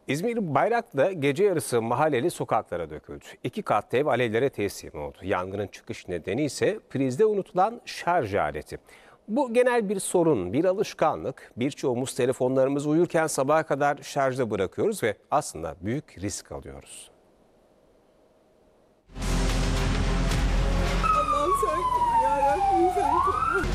İzmir Bayraklı'da gece yarısı mahalleli sokaklara döküldü. 2 katlı ev alevlere teslim oldu. Yangının çıkış nedeni ise prizde unutulan şarj aleti. Bu genel bir sorun, bir alışkanlık. Birçoğumuz telefonlarımızı uyurken sabaha kadar şarjda bırakıyoruz ve aslında büyük risk alıyoruz. Allah'ım sen koru yarabbim, sen koru.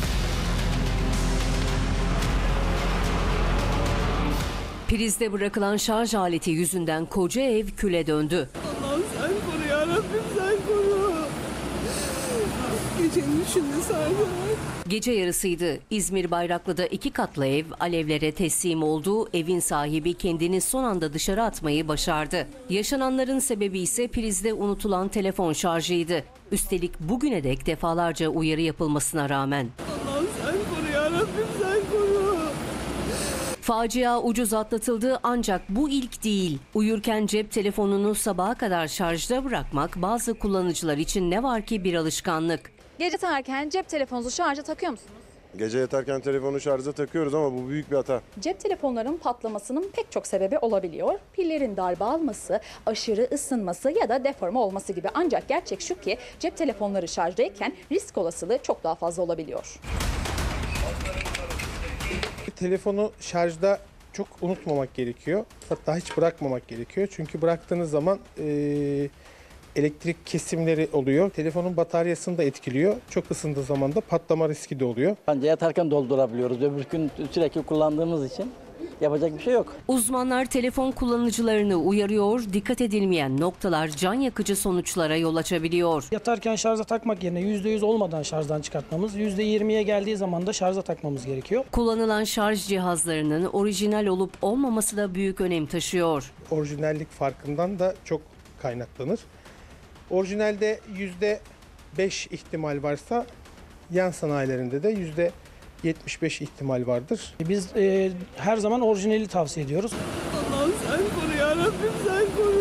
Prizde bırakılan şarj aleti yüzünden koca ev küle döndü. Allah'ım sen koru yarabbim, sen koru. Gecenin içinde sardılar. Gece yarısıydı. İzmir Bayraklı'da 2 katlı ev alevlere teslim oldu. Evin sahibi kendini son anda dışarı atmayı başardı. Yaşananların sebebi ise prizde unutulan telefon şarjıydı. Üstelik bugüne dek defalarca uyarı yapılmasına rağmen. Allah'ım sen koru yarabbim, sen koru. Facia ucuz atlatıldı ancak bu ilk değil. Uyurken cep telefonunu sabaha kadar şarjda bırakmak bazı kullanıcılar için ne var ki bir alışkanlık. Gece yatarken cep telefonunuzu şarja takıyor musunuz? Gece yatarken telefonu şarja takıyoruz ama bu büyük bir hata. Cep telefonlarının patlamasının pek çok sebebi olabiliyor. Pillerin darbe alması, aşırı ısınması ya da deforme olması gibi. Ancak gerçek şu ki cep telefonları şarjdayken risk olasılığı çok daha fazla olabiliyor. Telefonu şarjda çok unutmamak gerekiyor. Hatta hiç bırakmamak gerekiyor. Çünkü bıraktığınız zaman elektrik kesimleri oluyor. Telefonun bataryasını da etkiliyor. Çok ısındığı zaman da patlama riski de oluyor. Anca yatarken doldurabiliyoruz. Öbür gün sürekli kullandığımız için yapacak bir şey yok. Uzmanlar telefon kullanıcılarını uyarıyor, dikkat edilmeyen noktalar can yakıcı sonuçlara yol açabiliyor. Yatarken şarja takmak yerine %100 olmadan şarjdan çıkartmamız, %20'ye geldiği zaman da şarja takmamız gerekiyor. Kullanılan şarj cihazlarının orijinal olup olmaması da büyük önem taşıyor. Orijinallik farkından da çok kaynaklanır. Orijinalde %5 ihtimal varsa yan sanayilerinde de %75 ihtimal vardır. Biz her zaman orijinali tavsiye ediyoruz. Allah'ım sen koru yarabbim, sen koru.